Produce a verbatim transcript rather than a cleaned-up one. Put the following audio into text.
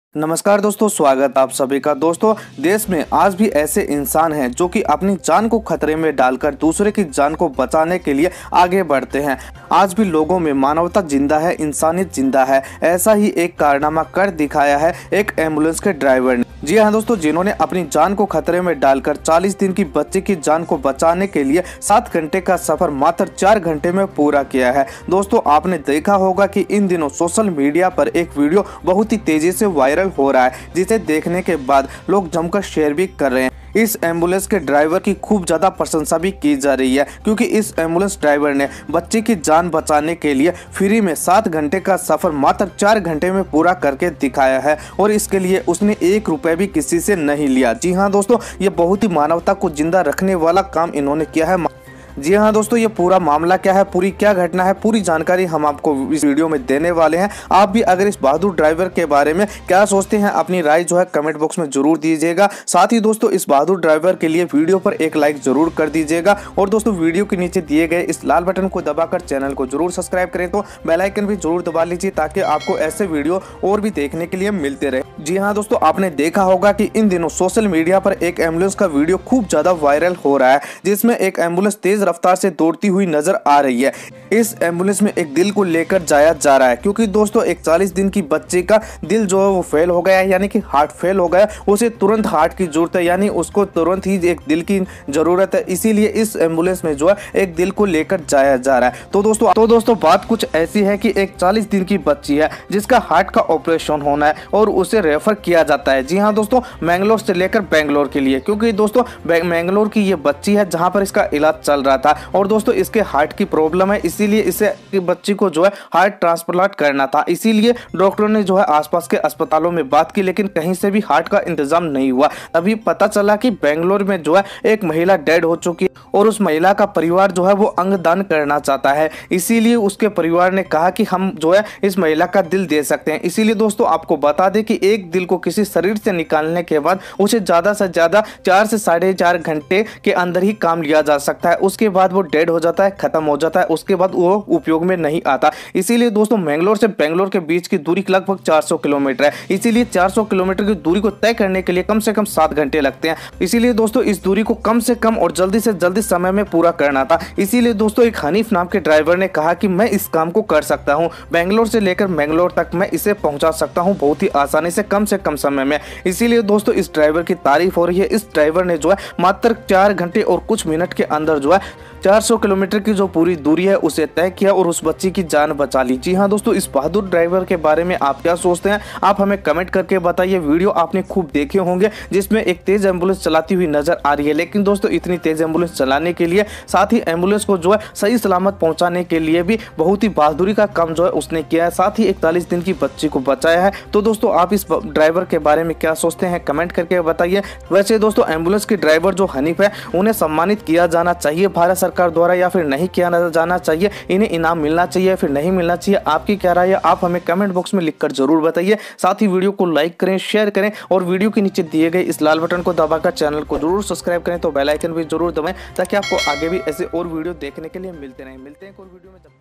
नमस्कार दोस्तों, स्वागत आप सभी का। दोस्तों, देश में आज भी ऐसे इंसान हैं जो कि अपनी जान को खतरे में डालकर दूसरे की जान को बचाने के लिए आगे बढ़ते हैं। आज भी लोगों में मानवता जिंदा है, इंसानियत जिंदा है। ऐसा ही एक कारनामा कर दिखाया है एक एम्बुलेंस के ड्राइवर ने। जी हाँ दोस्तों, जिन्होंने अपनी जान को खतरे में डालकर चालीस दिन की बच्ची की जान को बचाने के लिए सात घंटे का सफर मात्र चार घंटे में पूरा किया है। दोस्तों, आपने देखा होगा कि इन दिनों सोशल मीडिया पर एक वीडियो बहुत ही तेजी से वायरल हो रहा है, जिसे देखने के बाद लोग जमकर शेयर भी कर रहे हैं। इस एम्बुलेंस के ड्राइवर की खूब ज्यादा प्रशंसा भी की जा रही है, क्योंकि इस एम्बुलेंस ड्राइवर ने बच्चे की जान बचाने के लिए फ्री में सात घंटे का सफर मात्र चार घंटे में पूरा करके दिखाया है, और इसके लिए उसने एक रुपए भी किसी से नहीं लिया। जी हाँ दोस्तों, ये बहुत ही मानवता को जिंदा रखने वाला काम इन्होंने किया है। जी हाँ दोस्तों, ये पूरा मामला क्या है, पूरी क्या घटना है, पूरी जानकारी हम आपको इस वीडियो में देने वाले हैं। आप भी अगर इस बहादुर ड्राइवर के बारे में क्या सोचते हैं, अपनी राय जो है कमेंट बॉक्स में जरूर दीजिएगा। साथ ही दोस्तों, इस बहादुर ड्राइवर के लिए वीडियो पर एक लाइक जरूर कर दीजिएगा, और दोस्तों वीडियो के नीचे दिए गए इस लाल बटन को दबाकर चैनल को जरूर सब्सक्राइब करें, तो बेल आइकन भी जरूर दबा लीजिए, ताकि आपको ऐसे वीडियो और भी देखने के लिए मिलते रहे। जी हाँ दोस्तों, आपने देखा होगा कि इन दिनों सोशल मीडिया पर एक एम्बुलेंस का वीडियो खूब ज्यादा वायरल हो रहा है, जिसमें एक एम्बुलेंस तेज रफ्तार से दौड़ती हुई नजर आ रही है। इस एम्बुलेंस में एक दिल को लेकर जाया जा रहा है, क्योंकि दोस्तों एक चालीस दिन की बच्चे का दिल जो है वो फेल हो गया है, यानी कि हार्ट फेल हो गया। उसे तुरंत हार्ट की जरूरत है, यानी उसको तुरंत ही एक दिल की जरूरत है। इसीलिए इस एम्बुलेंस में जो है एक दिल को लेकर जाया जा रहा है। तो दोस्तों तो दोस्तों बात कुछ ऐसी है कि एक चालीस दिन की बच्ची है जिसका हार्ट का ऑपरेशन होना है, और उसे रेफर किया जाता है। जी हाँ दोस्तों, मैंगलोर से लेकर बेंगलोर के लिए, क्योंकि दोस्तों मैंगलोर की ये बच्ची है जहां पर इसका इलाज चल रहा था, और दोस्तों इसके हार्ट की प्रॉब्लम है, इसीलिए इसे बच्ची को जो है हार्ट ट्रांसप्लांट करना था। इसीलिए डॉक्टरों ने जो है आसपास के अस्पतालों में बात की, लेकिन कहीं से भी हार्ट का इंतजाम नहीं हुआ। अभी पता चला कि बेंगलोर में जो है एक महिला डेड हो चुकी है, और उस महिला का परिवार जो है वो अंगदान करना चाहता है। इसीलिए उसके परिवार ने कहा कि हम जो है इस महिला का दिल दे सकते हैं। इसीलिए दोस्तों आपको बता दें कि एक दिल को किसी शरीर से निकालने के बाद उसे ज्यादा से ज्यादा चार से साढ़े चार घंटे के अंदर ही काम लिया जा सकता है। उसके बाद वो डेड हो जाता है, खत्म हो जाता है, उसके बाद वो उपयोग में नहीं आता। इसीलिए दोस्तों मैंगलोर से बेंगलोर के बीच की दूरी लगभग चार सौ किलोमीटर है। इसीलिए चार सौ किलोमीटर की दूरी को तय करने के लिए कम से कम सात घंटे लगते हैं। इसीलिए दोस्तों इस दूरी को कम से कम और जल्दी से जल्दी समय में पूरा करना था। इसीलिए दोस्तों एक हनीफ नाम के ड्राइवर ने कहा कि मैं इस काम को कर सकता हूं, बेंगलोर से लेकर मैंगलोर तक मैं इसे पहुंचा सकता हूं बहुत ही आसानी से, कम से कम समय में। इसीलिए दोस्तों इस ड्राइवर की तारीफ हो रही है। इस ड्राइवर ने जो है मात्र चार घंटे और कुछ मिनट के अंदर जो है चार सौ किलोमीटर की जो पूरी दूरी है उसे तय किया, और उस बच्ची की जान बचा ली। जी हाँ दोस्तों, इस बहादुर ड्राइवर के बारे में आप क्या सोचते हैं, आप हमें कमेंट करके बताइए। वीडियो आपने खूब देखे होंगे जिसमें एक तेज एम्बुलेंस चलाती हुई नजर आ रही है, लेकिन दोस्तों इतनी तेज एम्बुलेंस चलाने के लिए, साथ ही एम्बुलेंस को जो है सही सलामत पहुंचाने के लिए भी बहुत ही बहादुरी का काम जो है उसने किया है, साथ ही इकतालीस दिन की बच्ची को बचाया है। तो दोस्तों आप इस ड्राइवर के बारे में क्या सोचते हैं, कमेंट करके बताइए। वैसे दोस्तों एम्बुलेंस के ड्राइवर जो हनीफ है, उन्हें सम्मानित किया जाना चाहिए भारत सरकार द्वारा, या फिर नहीं किया जाना चाहिए, इन्हें इनाम मिलना चाहिए, फिर नहीं मिलना चाहिए? आपकी क्या राय है, आप हमें कमेंट बॉक्स में लिखकर जरूर बताइए। साथ ही वीडियो को लाइक करें, शेयर करें, और वीडियो के नीचे दिए गए इस लाल बटन को दबाकर चैनल को जरूर सब्सक्राइब करें, तो बेल आइकन भी जरूर दबाएं, ताकि आपको आगे भी ऐसे और वीडियो देखने के लिए मिलते रहें। मिलते हैं कोई वीडियो में।